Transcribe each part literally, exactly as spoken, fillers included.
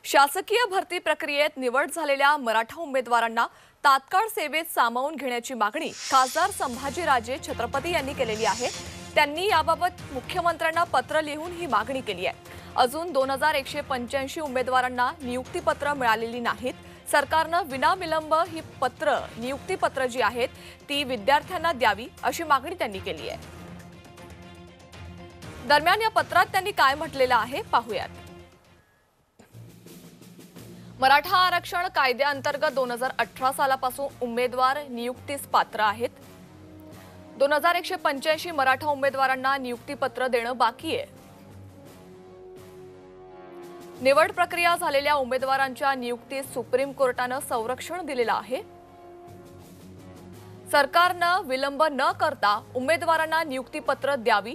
शासकीय भरती प्रक्रियेत निवड झालेल्या मराठा उमेदवारांना तात्काळ सेवेत सामावून घेण्याची मागणी खासदार संभाजीराजे छत्रपती यांनी केलेली आहे। त्यांनी याबाबत मुख्यमंत्र्यांना पत्र लिहून ही मागणी केली आहे। अजून दोन हजार एकशे पंच्याऐंशी उमेदवारांना नियुक्तीपत्र मिळालेली नाहीत। सरकारनं विनाविलंब ही पत्र नियुक्तीपत्र जी आहेत ती विद्यार्थ्यांना द्यावी अशी मागणी त्यांनी केली आहे। दरम्यान या पत्रात त्यांनी काय म्हटलेलं आहे पाहूयात। मराठा आरक्षण कायद्याअंतर्गत दोन हजार अठरा सालापासून उमेदवार नियुक्तीस पात्र आहेत। दोन हजार एकशे पंच्याऐंशी मराठा उमेदवारांना नियुक्तीपत्र देणं बाकी आहे। निवड प्रक्रिया झालेल्या उमेदवारांच्या नियुक्तीस सुप्रीम कोर्टानं संरक्षण दिलेलं आहे। सरकारनं विलंब न करता उमेदवारांना नियुक्तीपत्र द्यावी।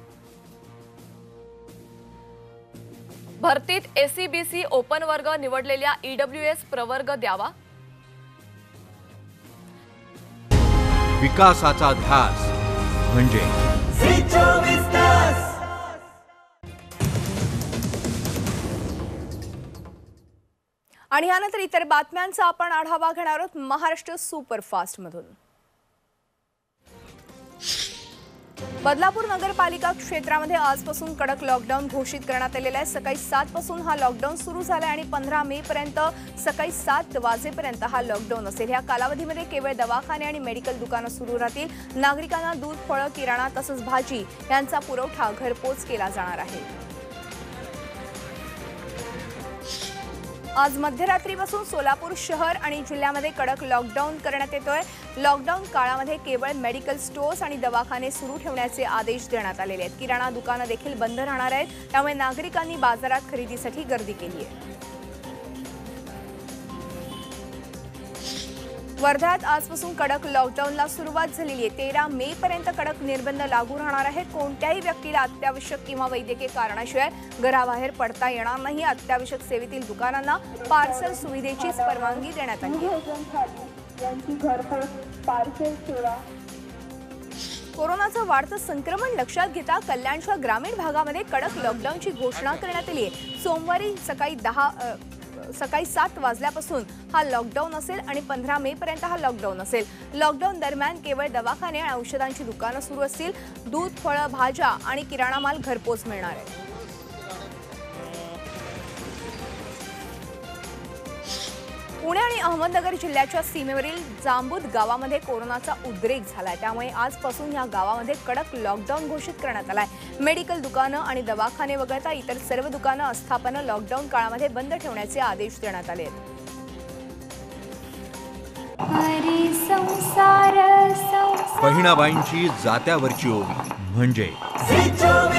भरतीत एससीबीसी ओपन वर्ग निवडलेल्या ईडब्ल्यूएस प्रवर्ग द्यावा। विकासाचा ध्यास म्हणजे आणि यानंतर इतर बातम्यांचा आपण आढावा घेणार आहोत महाराष्ट्र सुपरफास्ट मधून। बदलापूर नगरपालिका क्षेत्रामध्ये आजपासून कडक लॉकडाऊन घोषित करण्यात आलेला आहे। सकाळी सात पासून हा लॉकडाऊन सुरू झाला आणि पंधरा मे पर्यंत सकाळी सात वाजेपर्यंत हा लॉकडाऊन असेल। या कालावधीमध्ये केवळ दवाखाने आणि मेडिकल दुकानं सुरू राहतील। नागरिकांना दूध, फळं, किराणा तसंच भाजी यांचा पुरवठा घरपोच केला जाणार आहे। आज मध्यरात्रीपासून सोलापूर शहर आणि जिल्ह्यामध्ये कडक लॉकडाऊन करण्यात येतोय। लॉकडाऊन काळामध्ये केवळ मेडिकल स्टोर्स आणि दवाखाने सुरू ठेवण्याचे आदेश देण्यात आलेले आहेत। किराणा दुकानं देखील बंद राहणार आहेत, त्यामुळे नागरिकांनी बाजारात खरेदीसाठी गर्दी केली आहे। वर्ध्यात आजपासून कडक लॉकडाऊनला सुरुवात झालेली आहे। तेरा मे पर्यंत कडक निर्बंध लागू राहणार आहेत। कोणत्याही व्यक्तीला अत्यावश्यक किंवा वैद्यकीय कारणाशिवाय घराबाहेर पडता येणार नाही। अत्यावश्यक सेवेतील दुकानांना पार्सल सुविधेची परवानगी देण्यात आली आहे। कोरोनाचं वाढतं संक्रमण लक्षात घेता कल्याणच्या ग्रामीण भागामध्ये कडक लॉकडाऊनची घोषणा करण्यात आली आहे। सोमवारी सकाळी दहा सकाळी सात वाजल्यापासून हा लॉकडाऊन असेल आणि पंधरा मे पर्यंत हा लॉकडाऊन असेल। लॉकडाऊन दरम्यान केवळ दवाखाने आणि औषधांची दुकानं सुरू असतील। दूध, फळं, भाज्या आणि किराणा माल घरपोच मिळणार आहे। पुणे आणि अहमदनगर जिल्ह्याच्या सीमेवरील जांबूद गावामध्ये कोरोनाचा उद्रेक झालाय, त्यामुळे आजपासून या गावामध्ये कडक लॉकडाऊन घोषित करण्यात आलाय। मेडिकल दुकानं आणि दवाखाने वगळता इतर सर्व दुकानं आस्थापनं लॉकडाऊन काळामध्ये बंद ठेवण्याचे आदेश देण्यात आले आहेत। बहिणाबाईंची जात्यावरची ओवी म्हणजे